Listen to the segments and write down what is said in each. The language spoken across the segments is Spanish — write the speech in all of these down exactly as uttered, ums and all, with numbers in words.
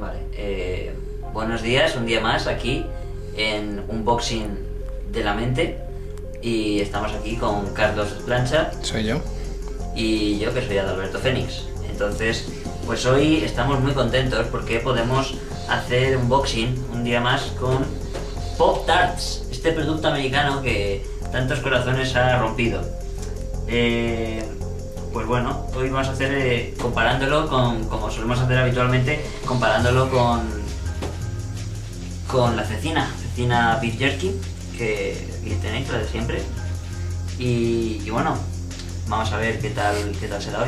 Vale, eh, buenos días, un día más aquí en Unboxing de la Mente. Y estamos aquí con Carlos Plancha. Soy yo. Y yo, que soy Adalberto Fénix. Entonces, pues hoy estamos muy contentos porque podemos hacer unboxing un día más con Pop Tarts, este producto americano que tantos corazones ha rompido. Eh, pues bueno, hoy vamos a hacer eh, comparándolo con, como solemos hacer habitualmente, comparándolo con con la cecina, cecina beef jerky, que, que tenéis, la de siempre. Y, y bueno, vamos a ver qué tal, qué tal será hoy.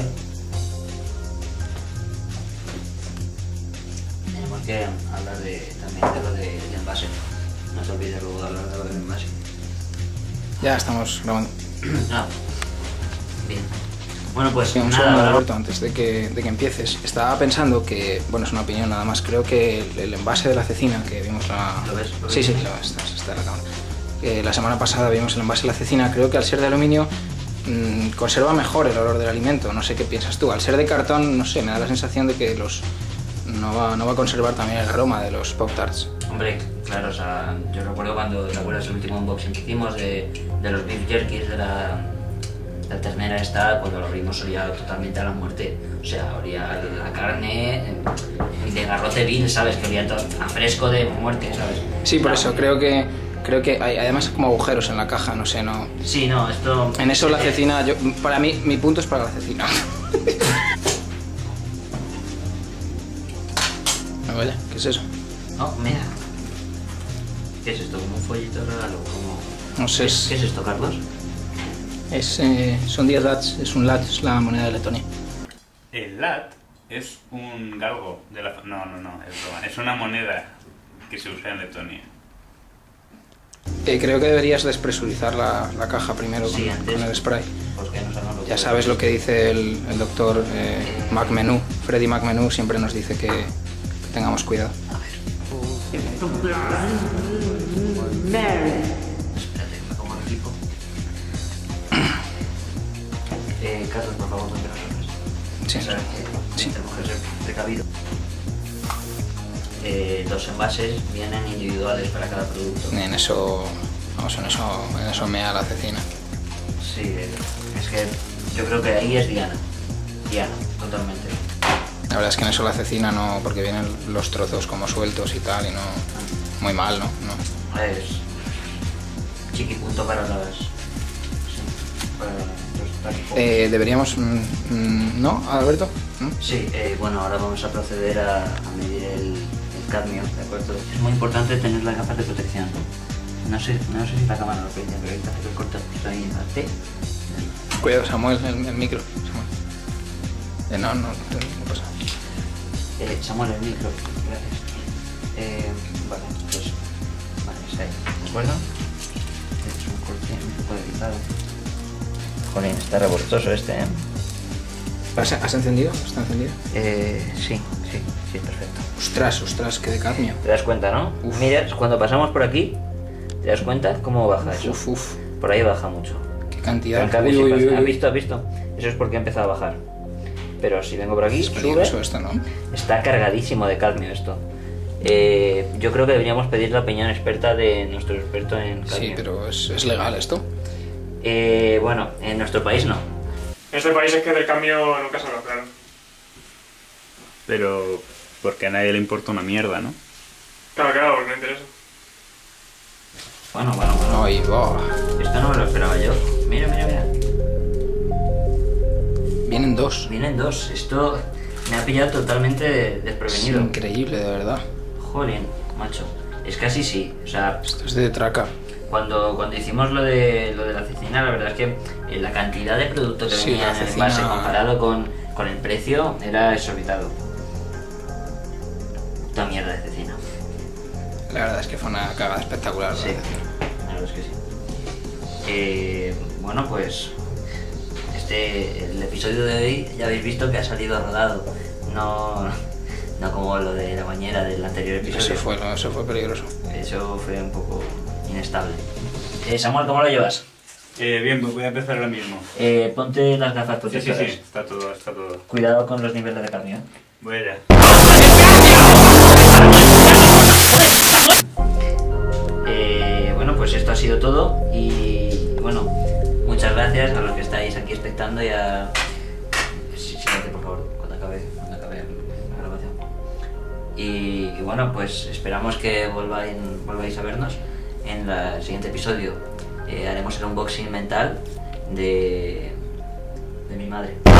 Tenemos que hablar de, también de lo de, del envase. No se olvide luego de hablar de lo del envase. Ya estamos grabando. Ah, bien. Bueno, pues Sí, un nada, segundo, ahora- Alberto, antes de que, de que empieces. Estaba pensando que, bueno, es una opinión nada más, creo que el, el envase de la cecina que vimos la... ¿Lo ves? ¿Lo Sí, ves? sí, lo, está, está en la cámara. Que la semana pasada vimos el envase de la cecina, creo que al ser de aluminio mmm, conserva mejor el olor del alimento. No sé qué piensas tú. Al ser de cartón, no sé, me da la sensación de que los no va, no va a conservar también el aroma de los Pop Tarts. Hombre, claro, o sea, yo recuerdo cuando, ¿te acuerdas el último unboxing que hicimos de, de los beef jerkies de la, la ternera esta? Cuando lo abrimos olía totalmente a la muerte. O sea, olía a la carne eh, de garrote vil, ¿sabes? Que olía todo a fresco de muerte, ¿sabes? Sí, por La- eso creo que creo que hay además como agujeros en la caja, no sé, no. Sí, no, esto... En eso la eh, cecina, yo, para mí, mi punto es para la cecina. No, vaya, ¿qué es eso? No, mira. ¿Qué es esto? ¿Como un follito regalo? Como... No sé, ¿Qué, es, ¿Qué es esto, Carlos? es, eh, son diez lats, es un lat, es la moneda de Letonia. El lat es un galgo de la... No, no, no, es broma. Es una moneda que se usa en Letonia. Eh, creo que deberías despresurizar la, la caja primero Sí, con, antes. con el spray. Pues que no sabemos lo Ya que- sabes lo que dice el, el doctor eh, McMenú, Freddy McMenú, siempre nos dice que, que tengamos cuidado. Espérate, que me pongo el equipo. Eh, Carlos, por favor, ponte las otras. Sí, Sabes que sí. tenemos que ser precavido. Eh, los envases vienen individuales para cada producto. En eso, vamos, en eso, en eso mea la cecina. Sí, eh, es que yo creo que ahí es Diana. Diana, totalmente. La verdad es que en eso la cecina no, porque vienen los trozos como sueltos y tal, y no, muy mal, ¿no? no. Es chiquipunto para las... Sí, para los tacos. Eh, deberíamos, mm, mm, ¿no, Alberto? ¿No? Sí, eh, bueno, ahora vamos a proceder a, a medir el, el cadmio, ¿de acuerdo? Es muy importante tener las gafas de protección. No sé, no sé si la cámara lo permite, pero hay que hacer el corte ahí en la T. Cuidado, Samuel, el, el micro. Samuel. Eh, no, no, no pasa. Eh, Samuel, el micro, gracias. Eh, vale, pues... Vale, es ahí, ¿de acuerdo? Este es un corte un poco delicado. Jolín, está revoltoso este, ¿eh? ¿Has, has encendido? ¿Está encendido? Eh, sí, sí, sí, perfecto. Ostras, ostras, qué de cadmio. ¿Te das cuenta, no? Uf. Mira, cuando pasamos por aquí, ¿te das cuenta cómo baja eso? Uf, uf, Por ahí baja mucho. qué Pero cantidad. en cambio, Uy, si uy, pasa- uy, ¿has uy. visto? ¿Has visto? Eso es porque ha empezado a bajar. Pero si vengo por aquí, Es sube, peligroso esto, ¿no? está cargadísimo de cadmio esto. Eh, yo creo que deberíamos pedir la opinión experta de nuestro experto en cadmio. Sí, pero es, es legal esto. Eh, bueno, en nuestro país no. En este país es que del cambio nunca se habla claro. Pero porque a nadie le importa una mierda, ¿no? Claro, claro, porque no interesa. Bueno, bueno, bueno. Ay, va. Esto no me lo esperaba yo. Mira, mira, mira. Vienen dos. Vienen dos. Esto me ha pillado totalmente Es desprevenido. increíble, de verdad. Jolín, macho. Es casi sí. O sea, Esto es de traca. cuando, cuando hicimos lo de, lo de la cecina, la verdad es que eh, la cantidad de producto que Sí, venía la en el cecina- envase comparado con, con el precio era exorbitado. Puta mierda de cecina. La verdad es que fue una cagada espectacular. la Sí, cecina. la verdad es que sí. Eh, bueno, pues este, el episodio de hoy ya habéis visto que ha salido rodado. No, no como lo de la bañera del anterior episodio. Eso fue, lo- eso fue peligroso. Eso fue un poco inestable. Eh, Samuel, ¿cómo lo llevas? Eh, bien, pues voy a empezar ahora mismo. Eh, ponte las gafas Sí, sí, protectoras. sí, está todo, está todo. Cuidado con los niveles de cadmio. Voy allá. Eh, bueno, pues esto ha sido todo y bueno, muchas gracias a los que estáis aquí expectando y a... Sí, siéntate por favor, cuando acabe, cuando acabe la grabación. Y, y bueno, pues esperamos que volváis, volváis a vernos en la- el siguiente episodio. Eh, haremos el unboxing mental de, de mi madre.